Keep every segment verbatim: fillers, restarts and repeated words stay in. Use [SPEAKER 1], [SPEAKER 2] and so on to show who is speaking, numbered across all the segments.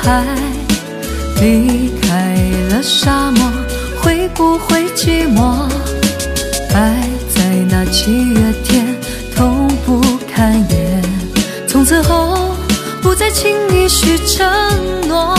[SPEAKER 1] 海，离开了沙漠，会不会寂寞？爱在那七月天，痛不堪言。从此后，不再轻易许承诺。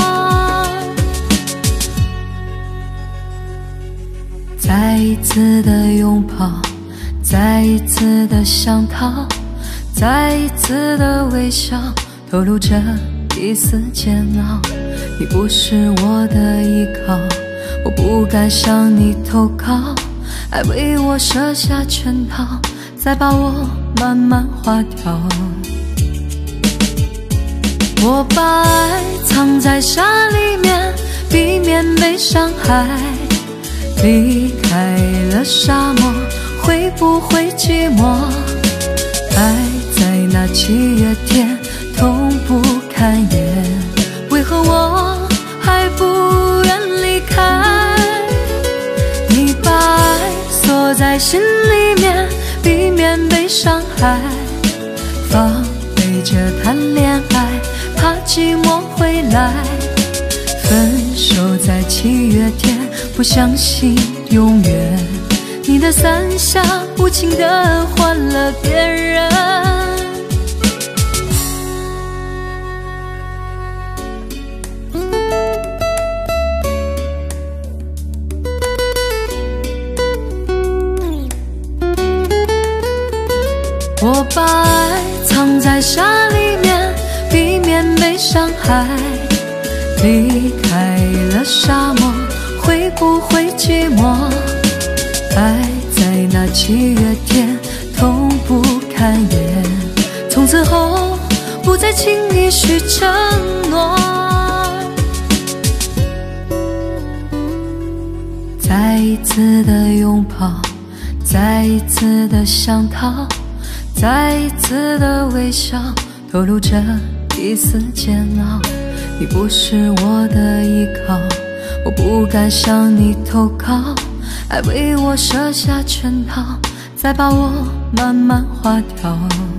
[SPEAKER 1] 再一次的拥抱，再一次的想逃，再一次的微笑，透露着一丝煎熬。你不是我的依靠，我不敢向你投靠，爱为我设下圈套，再把我慢慢划掉。我把爱藏在沙里面，避免被伤害。离开了沙漠，会不会寂寞？爱在那七月天，痛不堪言。为何我还不愿离开？你把爱锁在心里面，避免被伤害。防备着谈恋爱，怕寂寞会来。分手在七月天，不相信永远。你的伞下无情地换了别人。我把爱藏在沙里面，避免被伤害。离开了沙漠，会不会寂寞？爱在那七月天，痛不堪言。从此后，不再轻易许承诺。再一次的拥抱，再一次的想逃，再一次的微笑，透露着一丝煎熬。你不是我的依靠，我不敢向你投靠，爱为我设下圈套，再把我慢慢划掉。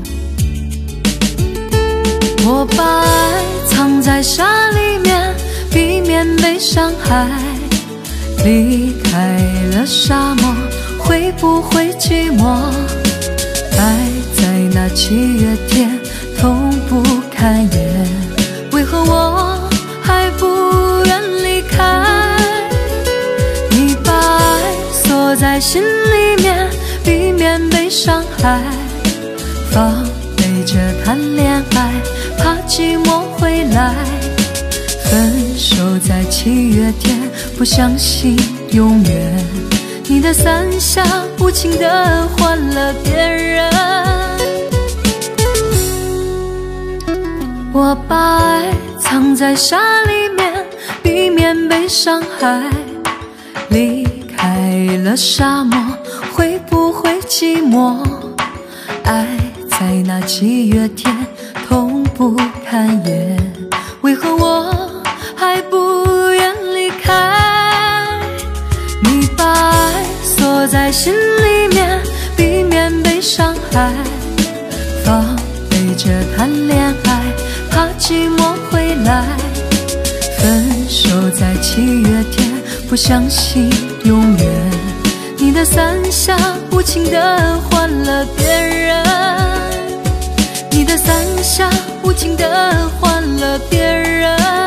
[SPEAKER 1] 我把爱藏在沙里面，避免被伤害。离开了沙漠，会不会寂寞？爱在那七月天，痛不堪言。为何我还不愿离开？你把爱锁在心里面，避免被伤害。防备着谈恋爱，怕寂寞会来。分手在七月天，不相信永远。你的伞下无情地换了别人。我把爱藏在沙里面，避免被伤害。离开了沙漠，会不会寂寞？爱在那七月天，痛不堪言。为何我还不愿离开？你把爱锁在心里面，避免被伤害。防备着谈恋爱，怕寂寞会来。分手在七月天，不相信永远。你的伞下无情地换了别人。你的伞下无情地换了别人。